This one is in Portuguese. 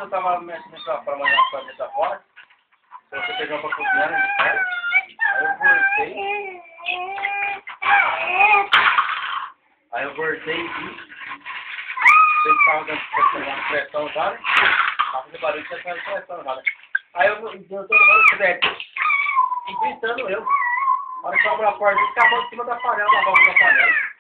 eu tava mexendo pra mandar as coisas da fora. Você pegou pra cozinhar de perto. Aí eu voltei aqui. Ele tava dando pressão já, né? Tava fazendo barulho, tinha fazendo pressão já, né? Aí eu todo mundo e gritando eu. A hora que eu abro a porta, ele acabou em cima da panela, da boca da panela.